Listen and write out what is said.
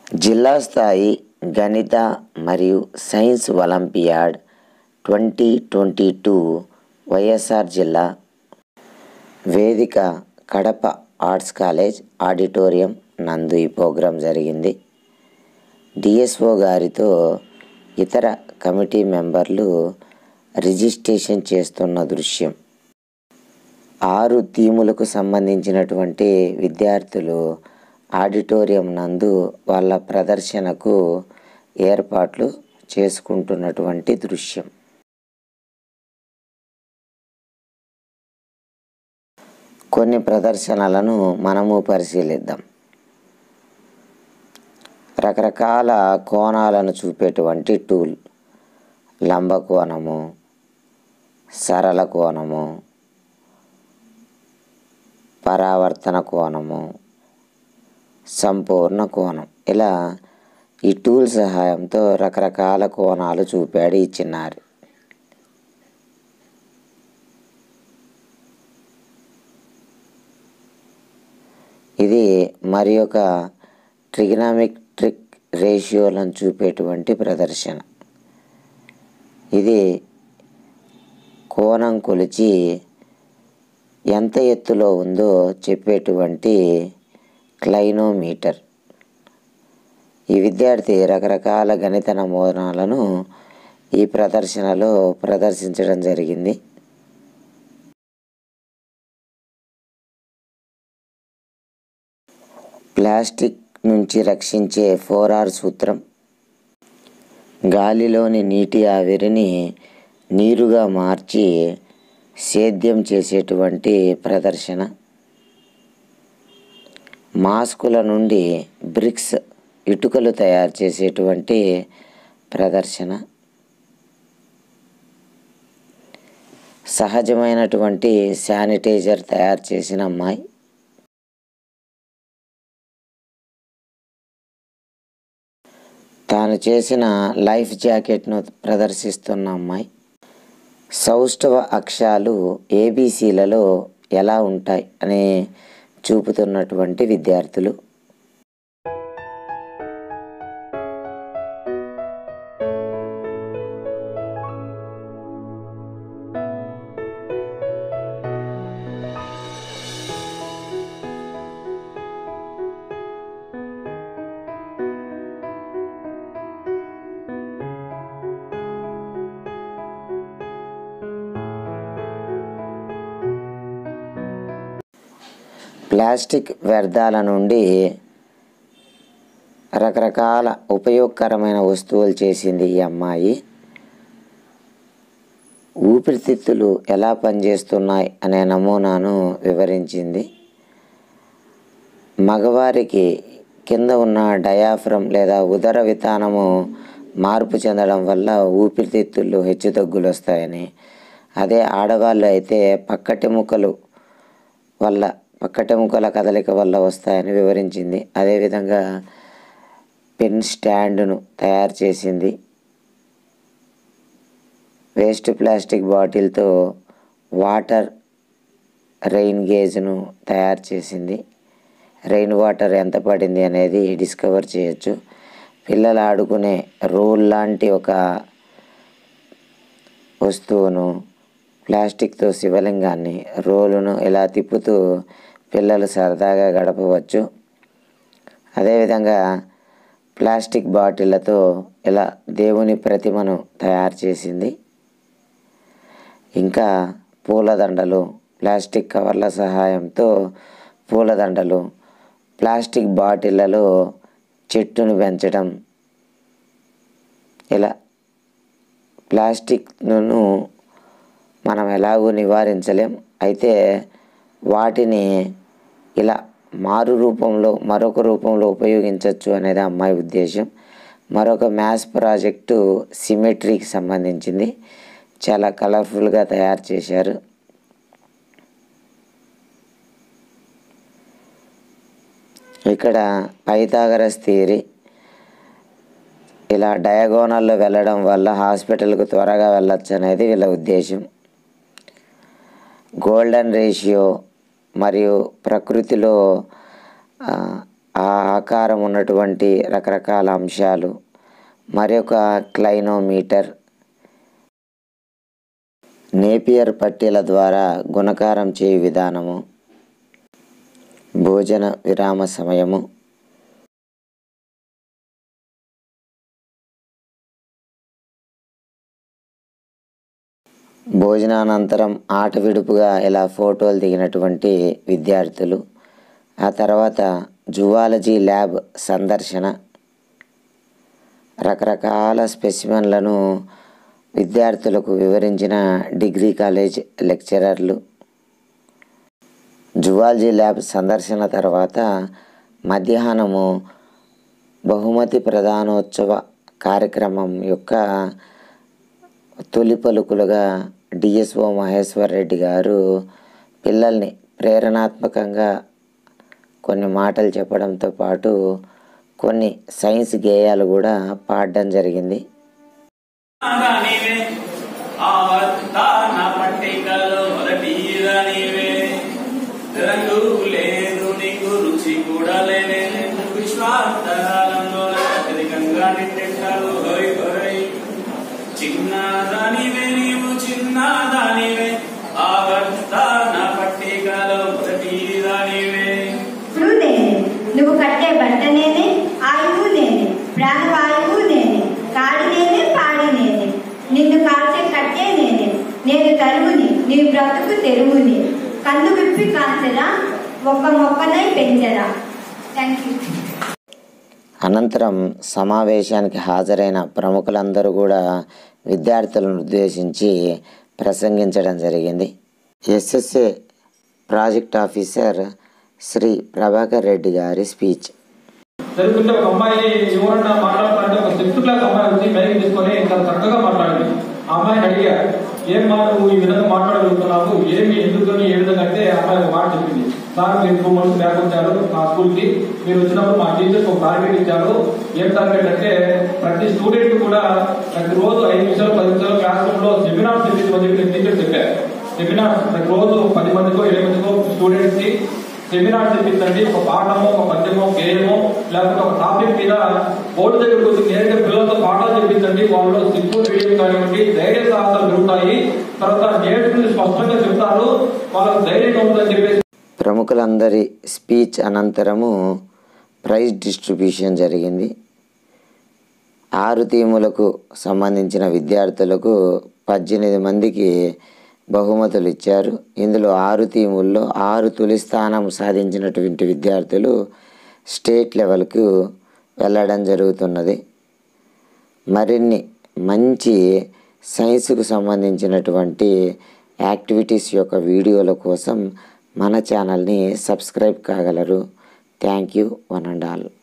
జిల్లా స్థాయి గణిత మరియు సైన్స్ ఒలింపియాడ్ 2022 వైఎస్ఆర్ జిల్లా వేదిక కడప ఆర్ట్స్ కాలేజ్ ఆడిటోరియం నందు ఈ ప్రోగ్రాం జరిగింది. డిఎస్ఓ గారితో ఇతర కమిటీ మెంబర్లు రిజిస్ట్రేషన్ చేస్తున్న దృశ్యం. 6 థీములకు సంబంధించినటువంటి విద్యార్థులు ఆడిటోరియం నందు వాళ్ళ ప్రదర్శనకు ఏర్పాట్లు చేసుకుంటున్నటువంటి దృశ్యం. కొన్ని ప్రదర్శనలను మనము పరిశీలిద్దాం. రకరకాల కోణాలను చూపేటువంటి టూల్, లంబకోణము, సరళ కోణము, పరావర్తన కోణము, సంపూర్ణ కోణం, ఇలా ఈ టూల్ సహాయంతో రకరకాల కోణాలు చూపాడు ఈ చిన్నారి. ఇది మరి ఒక ట్రిగ్నామెట్రిక్ రేషియోలను చూపేటువంటి ప్రదర్శన. ఇది కోణం కొలిచి ఎంత ఎత్తులో ఉందో చెప్పేటువంటి క్లైనోమీటర్. ఈ విద్యార్థి రకరకాల గణిత నమూనాలను ఈ ప్రదర్శనలో ప్రదర్శించడం జరిగింది. ప్లాస్టిక్ నుంచి రక్షించే 4R సూత్రం, గాలిలోని నీటి ఆవిరిని నీరుగా మార్చి సేద్యం చేసేటువంటి ప్రదర్శన, మాస్కుల నుండి బ్రిక్స్ ఇటుకలు తయారు చేసేటువంటి ప్రదర్శన, సహజమైనటువంటి శానిటైజర్ తయారు చేసిన అమ్మాయి, తాను చేసిన లైఫ్ జాకెట్ను ప్రదర్శిస్తున్న అమ్మాయి, సౌష్ఠవ అక్షరాలు ఏబీసీలలో ఎలా ఉంటాయి అని చూపుతున్నటువంటి విద్యార్థులు. ప్లాస్టిక్ వ్యర్థాల నుండి రకరకాల ఉపయోగకరమైన వస్తువులు చేసింది ఈ అమ్మాయి. ఊపిరితిత్తులు ఎలా పనిచేస్తున్నాయి అనే నమూనాను వివరించింది. మగవారికి కింద ఉన్న డయాఫ్రమ్ లేదా ఉదర వితానము మార్పు చెందడం వల్ల ఊపిరితిత్తులు హెచ్చుతగ్గులు వస్తాయని, అదే ఆడవాళ్ళు అయితే పక్కటెముకల కదలిక వల్ల వస్తాయని వివరించింది. అదేవిధంగా పెన్ స్టాండ్ను తయారు చేసింది. వేస్ట్ ప్లాస్టిక్ బాటిల్తో వాటర్ రెయిన్ గేజ్ను తయారు చేసింది. రెయిన్ వాటర్ ఎంత పడింది అనేది డిస్కవర్ చేయొచ్చు. పిల్లలు ఆడుకునే రోల్ లాంటి ఒక వస్తువును, ప్లాస్టిక్తో శివలింగాన్ని, రోలును ఇలా తిప్పుతూ పిల్లలు సరదాగా గడపవచ్చు. అదేవిధంగా ప్లాస్టిక్ బాటిళ్లతో ఇలా దేవుని ప్రతిమను తయారు చేసింది. ఇంకా పూలదండలు, ప్లాస్టిక్ కవర్ల సహాయంతో పూలదండలు, ప్లాస్టిక్ బాటిళ్లలో చెట్టును పెంచడం, ఇలా ప్లాస్టిక్ను మనం ఎలాగూ నివారించలేం, అయితే వాటిని ఇలా మారు రూపంలో మరొక రూపంలో ఉపయోగించవచ్చు అనేది అమ్మాయి ఉద్దేశం. మరొక మ్యాథ్స్ ప్రాజెక్టు సిమెట్రీకి సంబంధించింది. చాలా కలర్ఫుల్గా తయారు చేశారు. ఇక్కడ పైథాగరస్ థియరీ, ఇలా డయాగోనల్లో వెళ్ళడం వల్ల హాస్పిటల్కు త్వరగా వెళ్ళొచ్చు అనేది వీళ్ళ ఉద్దేశం. గోల్డెన్ రేషియో మరియు ప్రకృతిలో ఆ ఆకారం ఉన్నటువంటి రకరకాల అంశాలు, మరొక క్లైనోమీటర్, నేపియర్ పట్టీల ద్వారా గుణకారం చేయు విధానము, భోజన విరామ సమయము, భోజనానంతరం ఆట విడుపుగా ఇలా ఫోటోలు దిగినటువంటి విద్యార్థులు, ఆ తర్వాత జువాలజీ ల్యాబ్ సందర్శన, రకరకాల స్పెసిమెన్లను విద్యార్థులకు వివరించిన డిగ్రీ కాలేజ్ లెక్చరర్లు. జువాలజీ ల్యాబ్ సందర్శన తర్వాత మధ్యాహ్నము బహుమతి ప్రదానోత్సవ కార్యక్రమం యొక్క తొలి పలుకులుగా డిఎస్ఓ మహేశ్వర్ రెడ్డి గారు పిల్లల్ని ప్రేరణాత్మకంగా కొన్ని మాటలు చెప్పడంతో పాటు కొన్ని సైన్స్ గేయాలు కూడా పాడడం జరిగింది. చిన్నదానివే నీవు చిన్నదానివే ఆవర్తన పట్టికలో మొదటిదానివే. నువ్వు కట్టే బట్ట నేనే, ఆయువు నేనే, ప్రాణవాయువు నేనే, కాడి నేనే, పాడి నేనే, నిన్ను కాల్చే కట్టే నేనే, నేను తరువుని, నీ బ్రతుకు తెరువుని, కన్ను విప్పి కాల్చరా, ఒక్క మొక్కనై పెంచరా. Thank you. అనంతరం సమావేశానికి హాజరైన ప్రముఖులందరూ కూడా విద్యార్థులను ఉద్దేశించి ప్రసంగించడం జరిగింది. SSA project officer Shri Prabhakar Reddy గారి స్పీచ్. జరుగుతుంటే ఒక అమ్మాయి ఎవరన్నా మాట్లాడుతుంటే ఒక 6th క్లాస్ అమ్మాయి వచ్చి మైక్ తీసుకొని చాలా చక్కగా మాట్లాడింది. ఆ అమ్మాయిని అడిగా, ఏమ్మా నువ్వు ఈ విధంగా మాట్లాడగలుగుతున్నావు, ఏమి ఎందుకని ఏ విధంగా అంటే అమ్మాయి ఒక మాట చెప్పింది. సార్ మీరు 2 months బ్యాక్ వచ్చారు మా స్కూల్కి, మీరు వచ్చినప్పుడు మా టీచర్స్ ఒక టార్గెట్ ఇచ్చారు. ఏం టార్గెట్ అంటే ప్రతి స్టూడెంట్ కూడా ప్రతిరోజు 5 నిమిషాలు 10 నిమిషాలు క్లాస్ రూమ్ లో సెమినార్ చెప్పించమని చెప్పి టీచర్ చెప్పారు. సెమినార్ ప్రతిరోజు 10 మందికో 7 మందికో స్టూడెంట్స్ కి సెమినార్ చెప్పించండి. ఒక పాఠమో, ఒక పద్యమో, గేయమో, లేకపోతే ఒక టాపిక్ మీద బోర్డు దగ్గరకు వచ్చి నేరుగా పిల్లలతో పాఠాలు చెప్పించండి. వాళ్ళు సింపుల్ వీడియో కానివ్వండి, ధైర్య సాహసాలు జరుగుతాయి. తర్వాత నేర్చుకుని స్పష్టంగా చెప్తారు, వాళ్ళకు ధైర్యంగా ఉంటుందని చెప్పేసి. ప్రముఖులందరి స్పీచ్ అనంతరము ప్రైజ్ డిస్ట్రిబ్యూషన్ జరిగింది. 6 థీములకు సంబంధించిన విద్యార్థులకు 18 మందికి బహుమతులు ఇచ్చారు. ఇందులో 6 థీముల్లో 6 తొలి స్థానం సాధించినటువంటి విద్యార్థులు స్టేట్ లెవెల్కు వెళ్ళడం జరుగుతున్నది. మరిన్ని మంచి సైన్స్కు సంబంధించినటువంటి యాక్టివిటీస్ యొక్క వీడియోల కోసం మన ఛానల్ని సబ్స్క్రైబ్ కాగలరు. Thank you one and all.